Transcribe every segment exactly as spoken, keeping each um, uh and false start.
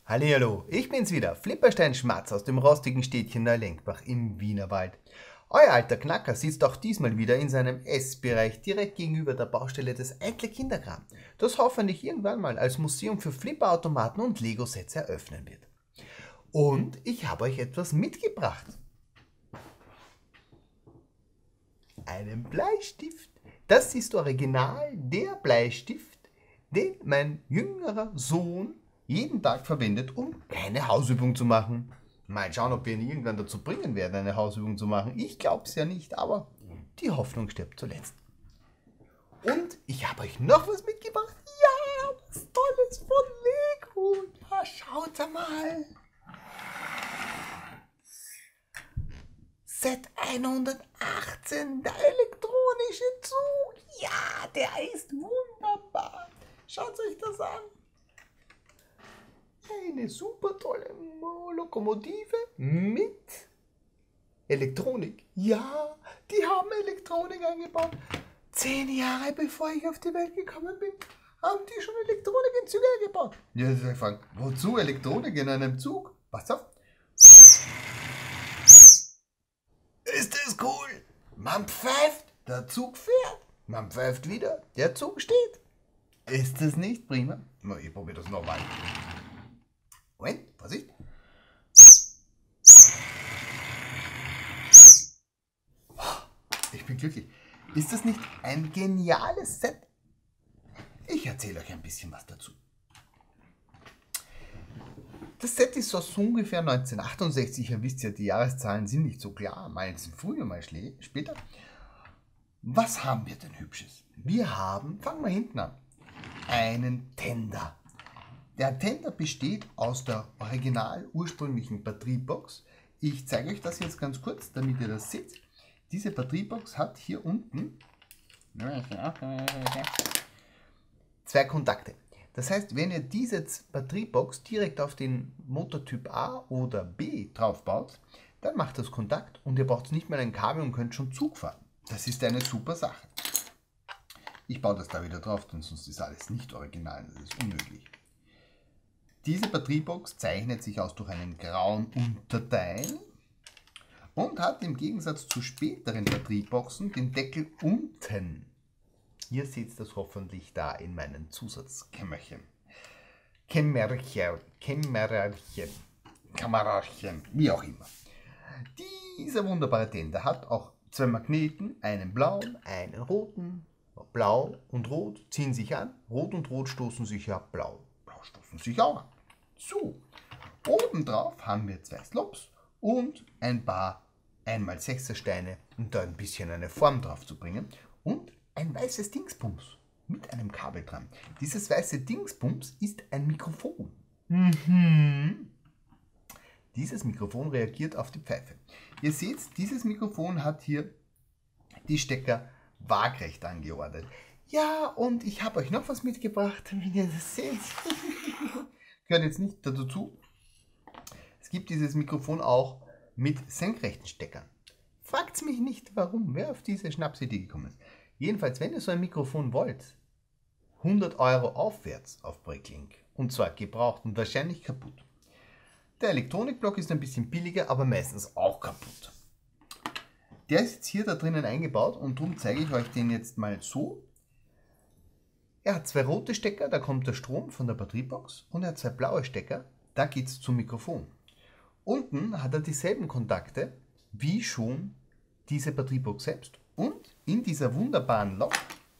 Hallihallo, ich bin's wieder, Flipperstein Schmatz aus dem rostigen Städtchen Neulenkbach im Wienerwald. Euer alter Knacker sitzt auch diesmal wieder in seinem Essbereich direkt gegenüber der Baustelle des Eitle Kinderkram, das hoffentlich irgendwann mal als Museum für Flipperautomaten und Lego-Sets eröffnen wird. Und ich habe euch etwas mitgebracht. Einen Bleistift. Das ist original der Bleistift, den mein jüngerer Sohn jeden Tag verwendet, um keine Hausübung zu machen. Mal schauen, ob wir ihn irgendwann dazu bringen werden, eine Hausübung zu machen. Ich glaube es ja nicht, aber die Hoffnung stirbt zuletzt. Und ich habe euch noch was mitgebracht. Ja, was Tolles von Lego. Ja, schaut mal. Set hundertachtzehn, der elektronische Zug. Ja, der ist wunderbar. Schaut euch das an. Eine super tolle Lokomotive mit Elektronik. Ja, die haben Elektronik eingebaut. Zehn Jahre bevor ich auf die Welt gekommen bin, haben die schon Elektronik in Züge eingebaut. Ja, ich frage, wozu Elektronik in einem Zug? Pass auf. Ist das cool? Man pfeift, der Zug fährt. Man pfeift wieder, der Zug steht. Ist das nicht prima? Ich probiere das nochmal. Moment, Vorsicht. Ich bin glücklich. Ist das nicht ein geniales Set? Ich erzähle euch ein bisschen was dazu. Das Set ist aus ungefähr neunzehnhundertachtundsechzig. Ihr wisst ja, die Jahreszahlen sind nicht so klar. Mal sind früher, mal später. Was haben wir denn Hübsches? Wir haben, fangen wir hinten an, einen Tender. Der Tender besteht aus der original ursprünglichen Batteriebox. Ich zeige euch das jetzt ganz kurz, damit ihr das seht. Diese Batteriebox hat hier unten zwei Kontakte. Das heißt, wenn ihr diese Batteriebox direkt auf den Motortyp A oder B draufbaut, dann macht das Kontakt und ihr braucht nicht mehr ein Kabel und könnt schon Zug fahren. Das ist eine super Sache. Ich baue das da wieder drauf, denn sonst ist alles nicht original, das ist unmöglich. Diese Batteriebox zeichnet sich aus durch einen grauen Unterteil und hat im Gegensatz zu späteren Batterieboxen den Deckel unten. Ihr seht das hoffentlich da in meinen Zusatzkämmerchen. Kämmerchen, Kämmerchen, Kamerarchen, wie auch immer. Dieser wunderbare Tender hat auch zwei Magneten, einen blauen, einen roten. Blau und Rot ziehen sich an, Rot und Rot stoßen sich ab, Blau, Blau stoßen sich auch an. So, obendrauf haben wir zwei Slops und ein paar eins mal sechser Steine, um da ein bisschen eine Form drauf zu bringen. Und ein weißes Dingsbums mit einem Kabel dran. Dieses weiße Dingsbums ist ein Mikrofon. Mhm. Dieses Mikrofon reagiert auf die Pfeife. Ihr seht, dieses Mikrofon hat hier die Stecker waagrecht angeordnet. Ja, und ich habe euch noch was mitgebracht, wenn ihr das seht. Gehört jetzt nicht dazu. Es gibt dieses Mikrofon auch mit senkrechten Steckern. Fragt mich nicht, warum, wer auf diese Schnapsidee gekommen ist. Jedenfalls, wenn ihr so ein Mikrofon wollt, hundert Euro aufwärts auf Bricklink. Und zwar gebraucht und wahrscheinlich kaputt. Der Elektronikblock ist ein bisschen billiger, aber meistens auch kaputt. Der ist jetzt hier da drinnen eingebaut und darum zeige ich euch den jetzt mal so. Er hat zwei rote Stecker, da kommt der Strom von der Batteriebox, und er hat zwei blaue Stecker, da geht es zum Mikrofon. Unten hat er dieselben Kontakte wie schon diese Batteriebox selbst, und in dieser wunderbaren Lok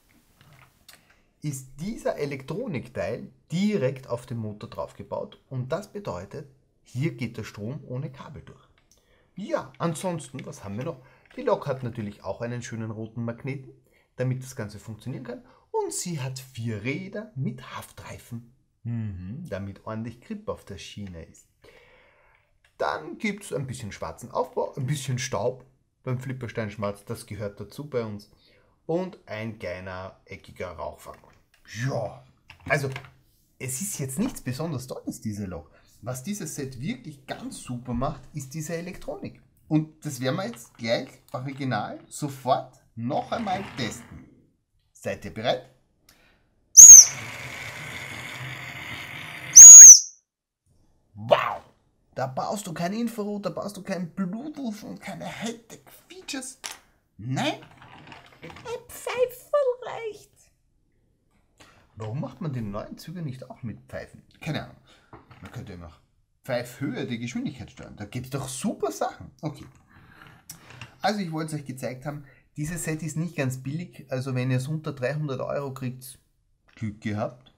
ist dieser Elektronikteil direkt auf den Motor drauf gebaut, und das bedeutet, hier geht der Strom ohne Kabel durch. Ja, ansonsten, was haben wir noch? Die Lok hat natürlich auch einen schönen roten Magneten, damit das Ganze funktionieren kann. Und sie hat vier Räder mit Haftreifen, mhm, damit ordentlich Grip auf der Schiene ist. Dann gibt es ein bisschen schwarzen Aufbau, ein bisschen Staub beim Flipperstein Schmatz, das gehört dazu bei uns. Und ein kleiner, eckiger Rauchfang. Ja, also es ist jetzt nichts besonders Tolles, diese Lok. Was dieses Set wirklich ganz super macht, ist diese Elektronik. Und das werden wir jetzt gleich original sofort noch einmal testen. Seid ihr bereit? Da brauchst du kein Infrarot, da brauchst du kein Bluetooth und keine Hightech-Features. Nein, ein Pfeiferl reicht. Warum macht man den neuen Züge nicht auch mit Pfeifen? Keine Ahnung. Man könnte ja noch Pfeifhöhe die Geschwindigkeit steuern. Da gibt es doch super Sachen. Okay. Also ich wollte es euch gezeigt haben, dieses Set ist nicht ganz billig. Also wenn ihr es unter dreihundert Euro kriegt, Glück gehabt.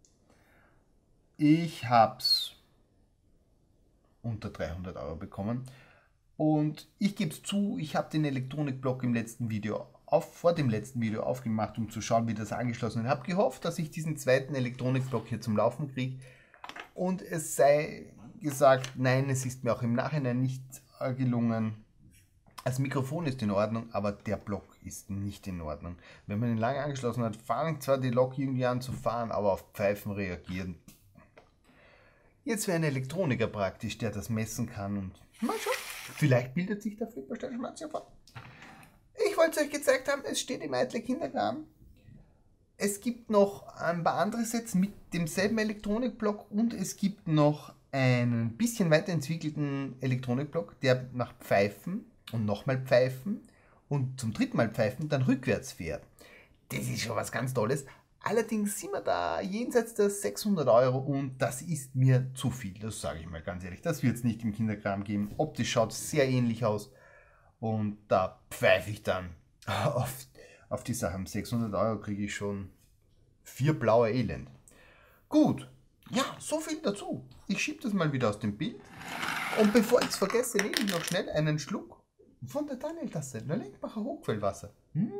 Ich habe es unter dreihundert Euro bekommen. Und ich gebe es zu, ich habe den Elektronikblock im letzten Video auf, vor dem letzten Video aufgemacht, um zu schauen, wie das angeschlossen ist. Ich habe gehofft, dass ich diesen zweiten Elektronikblock hier zum Laufen kriege. Und es sei gesagt, nein, es ist mir auch im Nachhinein nicht gelungen. Das Mikrofon ist in Ordnung, aber der Block ist nicht in Ordnung. Wenn man ihn lange angeschlossen hat, fängt zwar die Lok irgendwie an zu fahren, aber auf Pfeifen reagieren. Jetzt wäre ein Elektroniker praktisch, der das messen kann und mal schauen. Vielleicht bildet sich der Flippersteinschmatz ja vor. Ich wollte es euch gezeigt haben, es steht im Eitle Kinderkram. Es gibt noch ein paar andere Sets mit demselben Elektronikblock und es gibt noch einen bisschen weiterentwickelten Elektronikblock, der nach Pfeifen und nochmal Pfeifen und zum dritten Mal Pfeifen dann rückwärts fährt. Das ist schon was ganz Tolles. Allerdings sind wir da jenseits der sechshundert Euro und das ist mir zu viel, das sage ich mal ganz ehrlich. Das wird es nicht im Kinderkram geben. Optisch schaut es sehr ähnlich aus und da pfeife ich dann auf, auf die Sachen. sechshundert Euro kriege ich schon vier blaue Elend. Gut, ja, so viel dazu. Ich schiebe das mal wieder aus dem Bild und bevor ich es vergesse, nehme ich noch schnell einen Schluck von der Daniel-Tasse, der Lenkbacher Hochquellwasser. Mmh.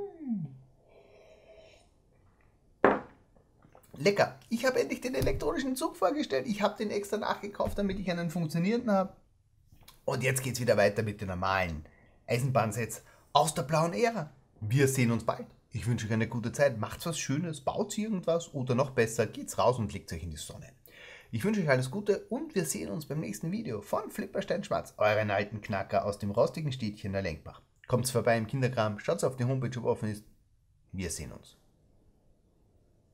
Lecker. Ich habe endlich den elektronischen Zug vorgestellt. Ich habe den extra nachgekauft, damit ich einen funktionierenden habe. Und jetzt geht es wieder weiter mit den normalen Eisenbahnsets aus der blauen Ära. Wir sehen uns bald. Ich wünsche euch eine gute Zeit. Macht was Schönes, baut irgendwas oder noch besser, geht's raus und legt euch in die Sonne. Ich wünsche euch alles Gute und wir sehen uns beim nächsten Video von Flippersteinschmatz, euren alten Knacker aus dem rostigen Städtchen der Lenkbach. Kommt's vorbei im Kinderkram, schaut's auf die Homepage, ob offen ist. Wir sehen uns.